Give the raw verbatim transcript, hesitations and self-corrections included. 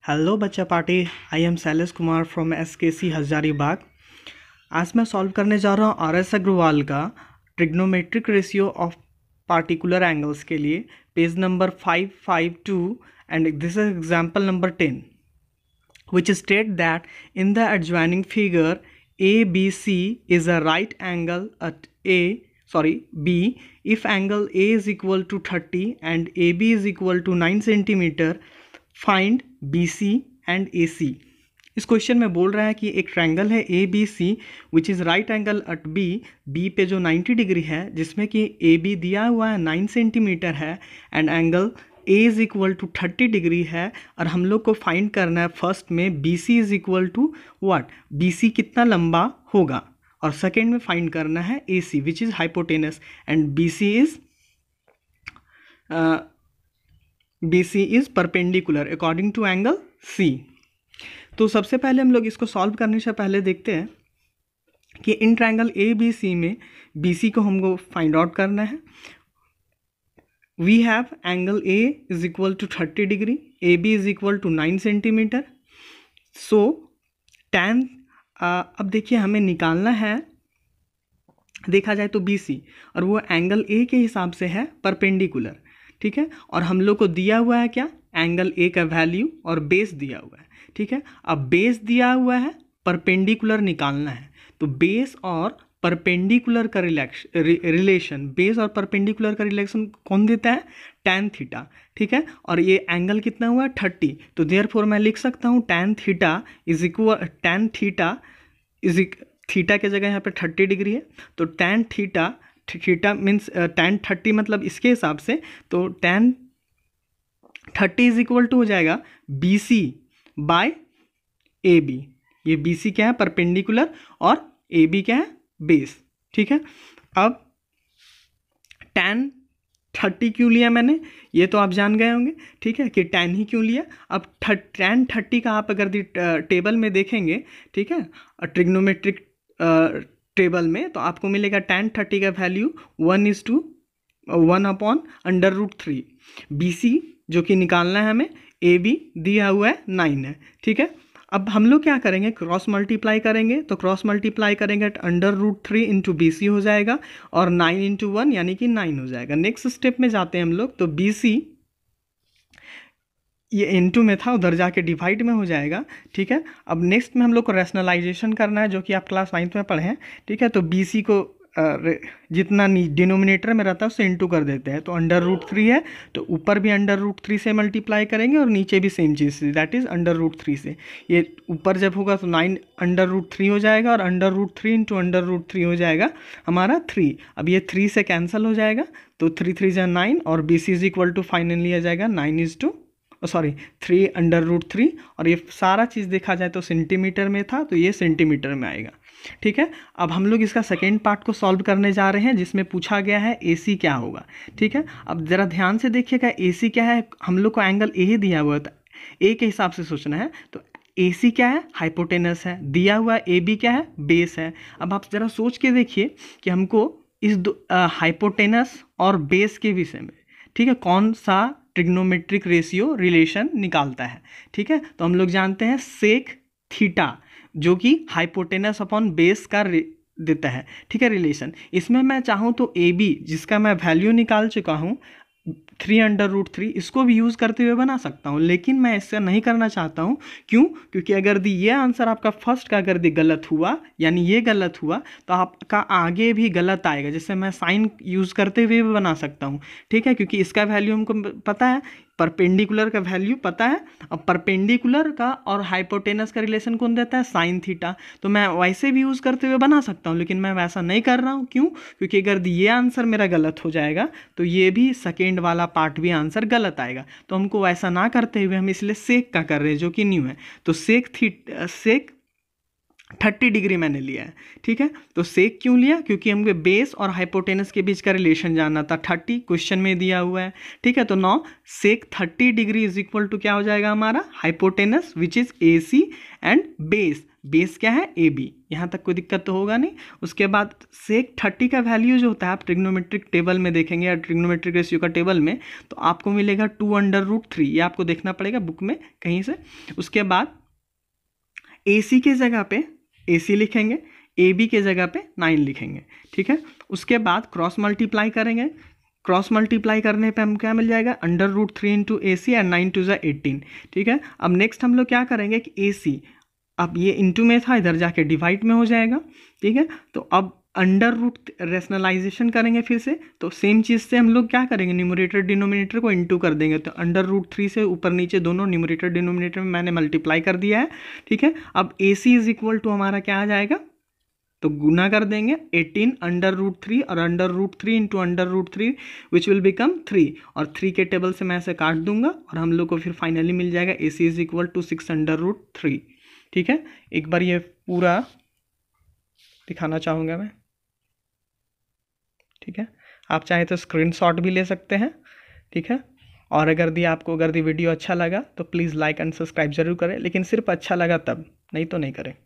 Hello बच्चा party, I am Shailesh Kumar from S K C Hazaribagh. आज मैं सॉल्व करने जा रहा हूँ आर एस अग्रवाल का trigonometric ratio of particular angles के लिए, page number five five two, and this is example number ten, which state that in the adjoining figure A B C is a right angle at A sorry B if angle A is equal to thirty and A B is equal to nine centimeter, find B C and A C। इस question में बोल रहा है कि एक triangle है A B C which is right angle at B, B पे जो नाइन्टी डिग्री है, जिसमें कि ए बी दिया हुआ है नाइन सेंटीमीटर है and angle A is equal to thirty degree है। और हम लोग को फाइंड करना है फर्स्ट में B C is equal to what, B C कितना लंबा होगा, और सेकेंड में फाइंड करना है A C which is hypotenuse and B C is B C is perpendicular according to angle C. तो सबसे पहले हम लोग इसको सॉल्व करने से पहले देखते हैं कि इन ट्रायंगल ए बी सी में बी सी को हमको फाइंड आउट करना है। We have angle A is equal to thirty degree, A B is equal to nine centimetre. So ten, अब देखिए हमें निकालना है, देखा जाए तो बी सी, और वो एंगल ए के हिसाब से है परपेंडिकुलर, ठीक है। और हम लोग को दिया हुआ है क्या, एंगल ए का वैल्यू और बेस दिया हुआ है, ठीक है। अब बेस दिया हुआ है, परपेंडिकुलर निकालना है, तो बेस और परपेंडिकुलर का रिलेशन, बेस और परपेंडिकुलर का रिलेशन कौन देता है, टैन थीटा, ठीक है। और ये एंगल कितना हुआ, थर्टी, तो देयरफॉर मैं लिख सकता हूँ tan theta is equal, tan theta is theta के जगह यहाँ पे थर्टी डिग्री है, तो tan theta, theta means tan thirty मतलब इसके हिसाब से, तो tan thirty is equal to हो जाएगा B C by A B. ये बी सी क्या है, परपेंडिकुलर, और ए बी क्या है, बेस, ठीक है। अब टैन थर्टी क्यों लिया मैंने, ये तो आप जान गए होंगे, ठीक है, कि टैन ही क्यों लिया। अब टैन थर्टी का आप अगर टेबल में देखेंगे, ठीक है, ट्रिग्नोमेट्रिक टेबल में, तो आपको मिलेगा टैन थर्टी का value one is to one upon under root three. B C जो कि निकालना है हमें, ए बी दिया हुआ है नाइन है, ठीक है। अब हम लोग क्या करेंगे, क्रॉस मल्टीप्लाई करेंगे, तो क्रॉस मल्टीप्लाई करेंगे under root three into B C हो जाएगा, और नाइन इंटू वन यानी कि नाइन हो जाएगा। नेक्स्ट स्टेप में जाते हैं हम लोग, तो बी सी ये इंटू में था, उधर जाके डिवाइड में हो जाएगा, ठीक है। अब नेक्स्ट में हम लोग को रैशनलाइजेशन करना है, जो कि आप क्लास नाइन्थ में पढ़े हैं, ठीक है। तो बी सी को जितना डिनोमिनेटर में रहता है उससे इंटू कर देते हैं, तो अंडर रूट थ्री है, तो ऊपर भी अंडर रूट थ्री से मल्टीप्लाई करेंगे और नीचे भी सेम चीज़ से, that is under root three से। ये ऊपर जब होगा तो नाइन अंडर रूट थ्री हो जाएगा, और under root three into under root three हो जाएगा हमारा थ्री। अब ये थ्री से कैंसिल हो जाएगा, तो थ्री थ्री जा नाइन, और B C is equal to finally आ जाएगा nine is to sorry three under root three, और ये सारा चीज़ देखा जाए तो सेंटीमीटर में था, तो ये सेंटीमीटर में आएगा, ठीक है। अब हम लोग इसका सेकेंड पार्ट को सॉल्व करने जा रहे हैं, जिसमें पूछा गया है ए सी क्या होगा, ठीक है। अब ज़रा ध्यान से देखिएगा, ए सी क्या है, हम लोग को एंगल ए ही दिया हुआ था, ए के हिसाब से सोचना है, तो ए सी क्या है, हाइपोटेनस है, दिया हुआ ए बी क्या है, बेस है। अब आप ज़रा सोच के देखिए कि हमको इस हाइपोटेनस और बेस के विषय में, ठीक है, कौन सा ट्रिग्नोमेट्रिक रेशियो रिलेशन निकालता है, ठीक है। तो हम लोग जानते हैं सेक थीटा, जो कि हाइपोटेनस अपॉन बेस का देता है, ठीक है, रिलेशन। इसमें मैं चाहूँ तो ए बी, जिसका मैं वैल्यू निकाल चुका हूँ थ्री अंडर रूट थ्री, इसको भी यूज़ करते हुए बना सकता हूँ, लेकिन मैं इससे नहीं करना चाहता हूँ। क्यों, क्योंकि अगर दी ये आंसर आपका फर्स्ट का अगर दी गलत हुआ, यानी ये गलत हुआ, तो आपका आगे भी गलत आएगा, जिससे मैं साइन यूज़ करते हुए भी बना सकता हूँ, ठीक है। क्योंकि इसका वैल्यू हमको पता है, परपेंडिकुलर का वैल्यू पता है, अब परपेंडिकुलर का और हाइपोटेनस का रिलेशन कौन देता है, साइन थीटा। तो मैं वैसे भी यूज़ करते हुए बना सकता हूँ, लेकिन मैं वैसा नहीं कर रहा हूँ। क्यों, क्योंकि अगर ये आंसर मेरा गलत हो जाएगा तो ये भी सेकेंड वाला पार्ट भी आंसर गलत आएगा। तो हमको वैसा ना करते हुए हम इसलिए सेक का कर रहे हैं, जो कि न्यू है। तो सेक थीट सेक थर्टी डिग्री मैंने लिया है, ठीक है। तो सेक क्यों लिया, क्योंकि हमको बेस और हाइपोटेनस के बीच का रिलेशन जानना था, थर्टी क्वेश्चन में दिया हुआ है, ठीक है। तो नौ sec thirty degree is equal to क्या हो जाएगा हमारा, hypotenuse which is A C and base base क्या है ए बी, यहाँ तक कोई दिक्कत तो होगा नहीं। उसके बाद सेक थर्टी का वैल्यू जो होता है आप ट्रिग्नोमेट्रिक टेबल में देखेंगे या ट्रिग्नोमेट्रिक रेशियो का टेबल में, तो आपको मिलेगा टू अंडर रूट थ्री, ये आपको देखना पड़ेगा बुक में कहीं से। उसके बाद ए सी के जगह पे ए सी लिखेंगे, ए बी के जगह पे नाइन लिखेंगे, ठीक है। उसके बाद क्रॉस मल्टीप्लाई करेंगे, क्रॉस मल्टीप्लाई करने पे हम क्या मिल जाएगा, under root three into A C and nine two ज़ा एटीन, ठीक है। अब नेक्स्ट हम लोग क्या करेंगे कि ए सी, अब ये इंटू में था, इधर जाके डिवाइड में हो जाएगा, ठीक है। तो अब अंडर रूट रेशनलाइजेशन करेंगे फिर से, तो सेम चीज़ से हम लोग क्या करेंगे, न्यूमरेटर डिनोमिनेटर को इंटू कर देंगे। तो अंडर रूट थ्री से ऊपर नीचे दोनों न्यूमरेटर डिनोमिनेटर में मैंने मल्टीप्लाई कर दिया है, ठीक है। अब A C is equal to हमारा क्या आ जाएगा, तो गुना कर देंगे एटीन अंडर रूट थ्री और under root three into under root three which will become three, और थ्री के टेबल से मैं ऐसे काट दूंगा और हम लोग को फिर फाइनली मिल जाएगा A C is equal to six under root three, ठीक है। एक बार ये पूरा दिखाना चाहूँगा मैं, ठीक है। आप चाहे तो स्क्रीनशॉट भी ले सकते हैं, ठीक है। और अगर दी आपको अगर दी वीडियो अच्छा लगा तो प्लीज़ लाइक एंड सब्सक्राइब जरूर करें, लेकिन सिर्फ अच्छा लगा तब, नहीं तो नहीं करें।